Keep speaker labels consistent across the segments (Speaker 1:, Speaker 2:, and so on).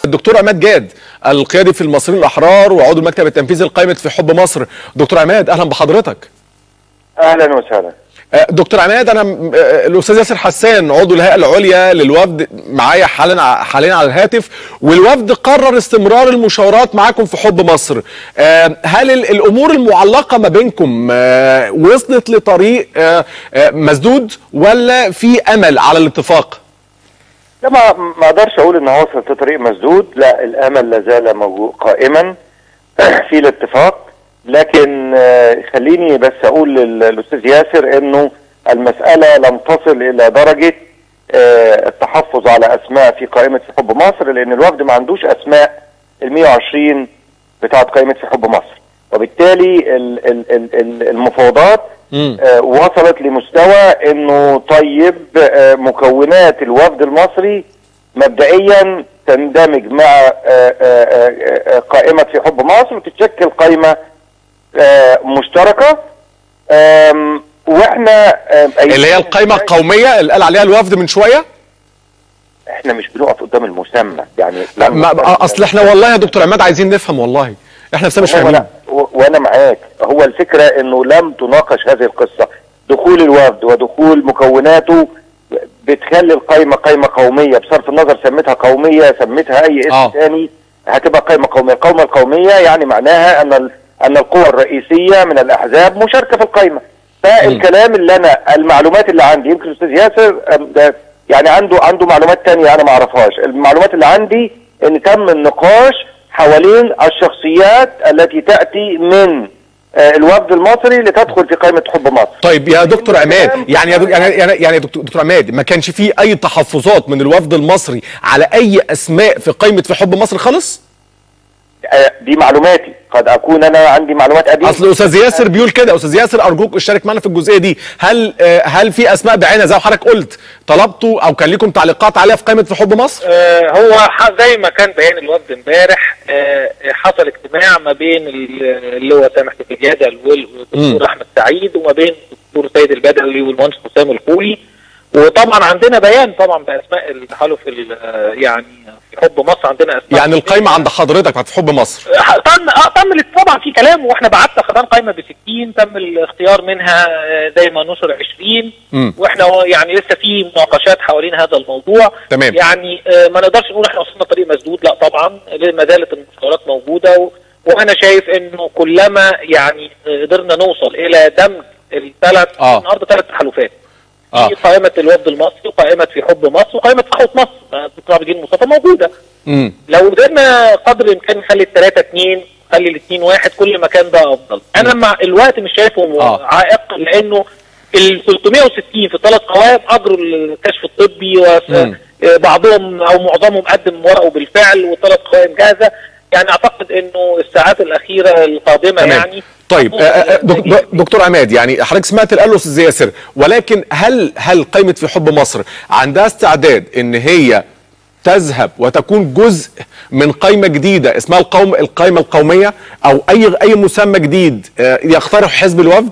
Speaker 1: الدكتور عماد جاد القيادي في المصريين الأحرار وعضو المكتب التنفيذي لقائمة في حب مصر. دكتور عماد أهلا بحضرتك.
Speaker 2: اهلا وسهلا.
Speaker 1: دكتور عماد، انا الاستاذ ياسر حسان عضو الهيئه العليا للوفد معايا حاليا على الهاتف، والوفد قرر استمرار المشاورات معاكم في حب مصر. هل الامور المعلقه ما بينكم وصلت لطريق مسدود ولا في امل على الاتفاق؟
Speaker 2: لا، ما اقدرش اقول انه وصلت لطريق مسدود، لا الامل لا زال موجود قائما في الاتفاق. لكن خليني بس اقول للاستاذ ياسر انه المسألة لم تصل الى درجة التحفظ على اسماء في قائمة في حب مصر، لان الوفد ما عندوش اسماء ال 120 بتاعت قائمة في حب مصر، وبالتالي المفاوضات وصلت لمستوى انه طيب مكونات الوفد المصري مبدئيا تندمج مع قائمة في حب مصر وتتشكل قائمة مشتركة، واحنا
Speaker 1: اللي هي القائمة القومية اللي قال عليها الوفد من شوية.
Speaker 2: احنا مش بنقف قدام المسمى يعني.
Speaker 1: اصل احنا والله يا دكتور عماد عايزين نفهم، والله احنا نفسنا مش فاهمين.
Speaker 2: وانا معاك، هو الفكرة انه لم تناقش هذه القصة. دخول الوفد ودخول مكوناته بتخلي القائمة قائمة قومية، بصرف النظر سميتها قومية سميتها اي اسم ثاني هتبقى قائمة قومية. القائمة القومية يعني معناها ان القوى الرئيسية من الاحزاب مشاركة في القائمة. فالكلام اللي انا المعلومات اللي عندي، يمكن الاستاذ ياسر يعني عنده معلومات تانية انا ما اعرفهاش. المعلومات اللي عندي ان تم النقاش حوالين الشخصيات التي تأتي من الوفد المصري لتدخل في قائمة حب مصر.
Speaker 1: طيب يا دكتور عماد، يعني دكتور عماد، ما كانش فيه اي تحفظات من الوفد المصري على اي اسماء في قائمة في حب مصر خالص؟
Speaker 2: دي معلوماتي، قد اكون انا عندي معلومات قديمه.
Speaker 1: اصل استاذ ياسر بيقول كده. استاذ ياسر ارجوك اشترك معنا في الجزئيه دي. هل في اسماء بعينها زي ما حضرتك قلت طلبتوا او كان لكم تعليقات عليها في قائمه في حب مصر؟
Speaker 3: هو زي ما كان بيان الوفد امبارح، حصل اجتماع ما بين اللي هو سامح الجاده والدكتور احمد سعيد، وما بين الدكتور سيد البدوي والمهندس حسام الخولي، وطبعا عندنا بيان طبعا باسماء التحالف يعني في حب مصر. عندنا اسماء
Speaker 1: يعني القائمه عند حضرتك بتاعت في حب مصر
Speaker 3: تم طبعا في كلام، واحنا بعتنا خدان قائمه ب 60 تم الاختيار منها زي ما نشر 20 واحنا يعني لسه في مناقشات حوالين هذا الموضوع.
Speaker 1: تمام.
Speaker 3: يعني ما نقدرش نقول احنا وصلنا طريق مسدود، لا طبعا ما زالت المشكلات موجوده، وانا شايف انه كلما يعني قدرنا نوصل الى دمج الثلاث النهارده 3 تحالفات في قائمة الوفد المصري وقائمة في حب مصر وقائمة صحوة مصر. الدكتور عبد الجليل مصطفى موجودة. لو قدرنا قدر الامكان نخلي ال3-2 نخلي ال2-1 كل ما كان ده افضل. انا مع الوقت مش شايفه عائق، لانه ال360 في 3 قوائم اجروا الكشف الطبي، وبعضهم او معظمهم قدم ورقه بالفعل، و3 قوائم جاهزة. يعني اعتقد انه الساعات الاخيرة القادمة يعني.
Speaker 1: طيب دكتور عماد، يعني حضرتك سمعت اللي قاله الاستاذ ياسر، ولكن هل قائمه في حب مصر عندها استعداد ان هي تذهب وتكون جزء من قائمه جديده اسمها القائمه القوميه، او اي مسمى جديد يقترح حزب الوفد؟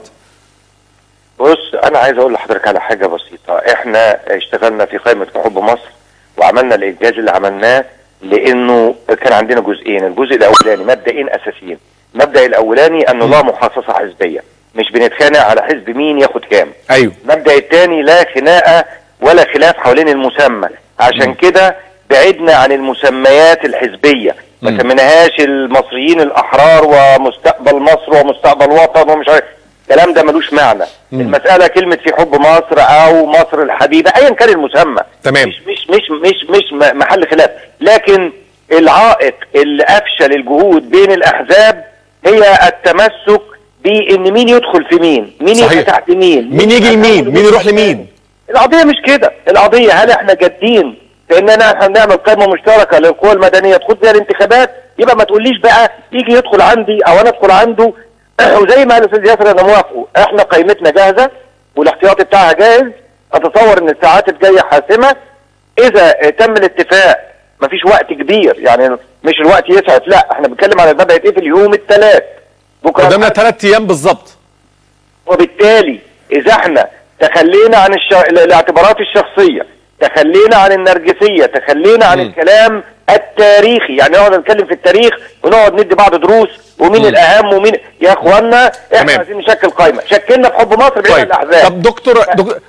Speaker 2: بص، انا عايز اقول لحضرتك على حاجه بسيطه. احنا اشتغلنا في قائمه في حب مصر وعملنا الانجاز اللي عملناه، لانه كان عندنا جزئين. الجزء الاولاني مبدئين اساسيين. المبدأ الاولاني انه لا محاصصة حزبية، مش بنتخانق على حزب مين ياخد كام.
Speaker 1: ايوه.
Speaker 2: المبدأ الثاني لا خناقة ولا خلاف حوالين المسمى، عشان كده بعدنا عن المسميات الحزبية، ما سميناهاش المصريين الاحرار ومستقبل مصر ومستقبل وطن ومش عارف الكلام ده ملوش معنى. المسألة كلمة في حب مصر او مصر الحبيبة ايا كان المسمى.
Speaker 1: تمام.
Speaker 2: مش محل خلاف، لكن العائق اللي افشل الجهود بين الاحزاب هي التمسك بان مين يدخل في مين يبقى تحت مين
Speaker 1: يجي لمين، مين يروح لمين.
Speaker 2: القضيه مش كده. القضيه هل احنا جادين في اننا هنعمل قائمه مشتركه للقوى المدنيه تخوض بيها الانتخابات؟ يبقى ما تقوليش بقى يجي يدخل عندي او انا ادخل عنده. وزي ما قال الاستاذ ياسر انا موافقه، احنا قائمتنا جاهزه والاحتياطي بتاعها جاهز. اتصور ان الساعات الجايه حاسمه اذا تم الاتفاق. مفيش وقت كبير، يعني مش الوقت يسعف، لا احنا بنتكلم على المبدأ ايه في اليوم الثلاث
Speaker 1: بكره قدامنا 3 ايام بالظبط.
Speaker 2: وبالتالي اذا احنا تخلينا عن الاعتبارات الشخصيه، تخلينا عن النرجسيه، تخلينا عن الكلام التاريخي، يعني نقعد نتكلم في التاريخ ونقعد ندي بعض دروس ومين الاهم ومين. يا اخوانا احنا عايزين نشكل قائمه، شكلنا في حب مصر بعيد عن الاحزاب.
Speaker 1: طب دكتور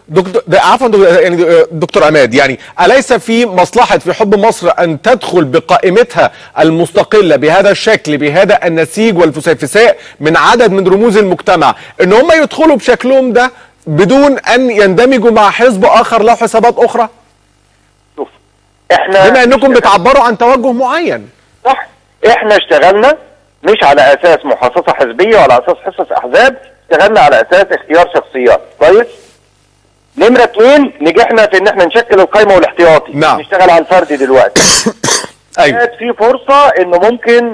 Speaker 1: عفوا يعني دكتور عماد، يعني اليس في مصلحه في حب مصر ان تدخل بقائمتها المستقله بهذا الشكل، بهذا النسيج والفسيفساء من عدد من رموز المجتمع، ان هم يدخلوا بشكلهم ده بدون ان يندمجوا مع حزب اخر له حسابات اخرى؟
Speaker 2: شوف احنا
Speaker 1: بما انكم بتعبروا عن توجه معين.
Speaker 2: صح، احنا اشتغلنا مش على اساس محاصصه حزبيه ولا اساس حصص احزاب، اشتغلنا على اساس اختيار شخصيات. كويس. نمره 2 نجحنا في ان احنا نشكل القائمه والاحتياطي.
Speaker 1: نعم.
Speaker 2: نشتغل على الفردي دلوقتي.
Speaker 1: ايوه.
Speaker 2: في فرصه انه ممكن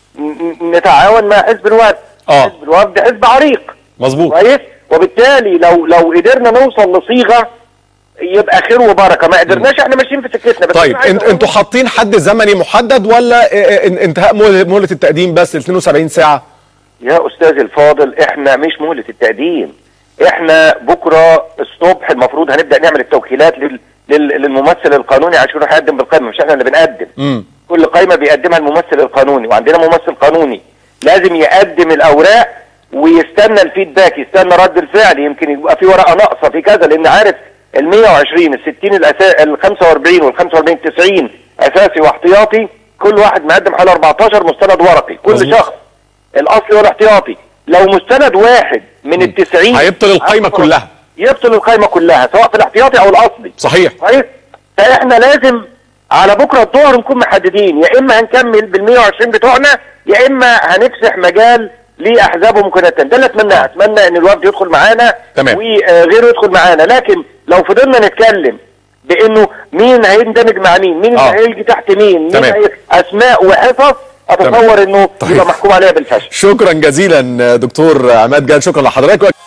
Speaker 2: نتعاون مع حزب الوفد. حزب الوفد حزب عريق.
Speaker 1: مظبوط.
Speaker 2: كويس. وبالتالي لو قدرنا نوصل لصيغه يبقى خير وبركه، ما قدرناش احنا ماشيين في سكتنا. بس
Speaker 1: طيب انتوا حاطين حد زمني محدد ولا انتهاء مهله التقديم بس 72 ساعه؟
Speaker 2: يا استاذ الفاضل احنا مش مهله التقديم، احنا بكره الصبح المفروض هنبدا نعمل التوكيلات للممثل القانوني عشان يروح يقدم بالقائمه، مش احنا اللي بنقدم. كل قائمه بيقدمها الممثل القانوني، وعندنا ممثل قانوني لازم يقدم الاوراق ويستنى الفيدباك، يستنى رد الفعل، يمكن يبقى في ورقه ناقصه في كذا، لان عارف ال 120 ال 60 ال 45 وال 45 90 اساسي واحتياطي، كل واحد مقدم حوالي 14 مستند ورقي، كل شخص الاصلي والاحتياطي. لو مستند واحد من ال 90
Speaker 1: هيبطل القائمه كلها،
Speaker 2: يبطل القائمه كلها سواء في الاحتياطي او الاصلي.
Speaker 1: صحيح.
Speaker 2: كويس. فاحنا لازم على بكره الظهر نكون محددين، يا اما هنكمل بال 120 بتوعنا يا اما هنفسح مجال لاحزاب ومكونات. ده اللي اتمنى ان الوفد يدخل معانا وغيره يدخل معانا، لكن لو فضلنا نتكلم بانه مين هيندمج مع مين اللي هيجي تحت مين اسماء وحصص، اتصور انه يبقى محكوم عليها بالفشل.
Speaker 1: شكرا جزيلا دكتور عماد جاد، شكرا لحضرتك.